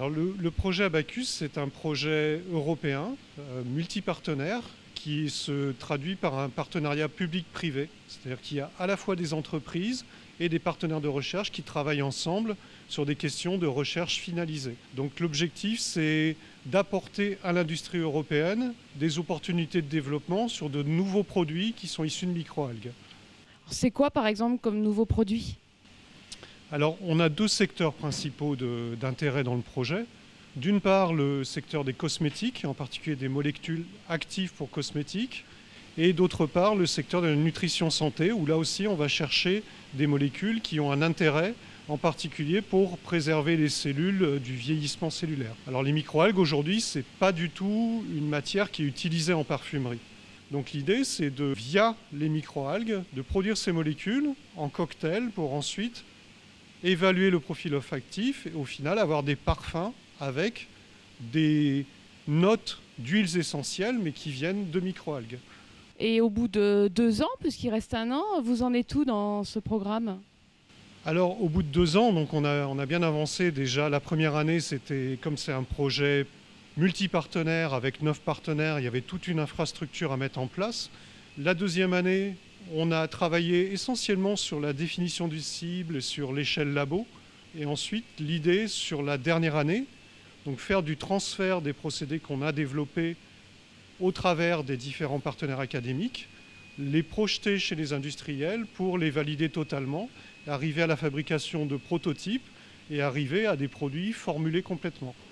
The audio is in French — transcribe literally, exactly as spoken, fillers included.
Alors le, le projet Abacus, c'est un projet européen, euh, multipartenaire, qui se traduit par un partenariat public-privé. C'est-à-dire qu'il y a à la fois des entreprises et des partenaires de recherche qui travaillent ensemble sur des questions de recherche finalisées. Donc l'objectif, c'est d'apporter à l'industrie européenne des opportunités de développement sur de nouveaux produits qui sont issus de microalgues. C'est quoi, par exemple, comme nouveaux produits ? Alors, on a deux secteurs principaux de, d'intérêt dans le projet. D'une part, le secteur des cosmétiques, en particulier des molécules actives pour cosmétiques, et d'autre part, le secteur de la nutrition santé, où là aussi, on va chercher des molécules qui ont un intérêt, en particulier pour préserver les cellules du vieillissement cellulaire. Alors, les microalgues, aujourd'hui, ce n'est pas du tout une matière qui est utilisée en parfumerie. Donc l'idée, c'est de, via les microalgues, de produire ces molécules en cocktail pour ensuite évaluer le profil olfactif et au final avoir des parfums avec des notes d'huiles essentielles mais qui viennent de microalgues. Et au bout de deux ans, puisqu'il reste un an, vous en êtes où dans ce programme ? Alors au bout de deux ans, donc on a, on a bien avancé déjà. La première année, c'était comme c'est un projet multipartenaire avec neuf partenaires, il y avait toute une infrastructure à mettre en place. La deuxième année, on a travaillé essentiellement sur la définition du cible et sur l'échelle labo. Et ensuite, l'idée sur la dernière année, donc faire du transfert des procédés qu'on a développés au travers des différents partenaires académiques, les projeter chez les industriels pour les valider totalement, arriver à la fabrication de prototypes et arriver à des produits formulés complètement.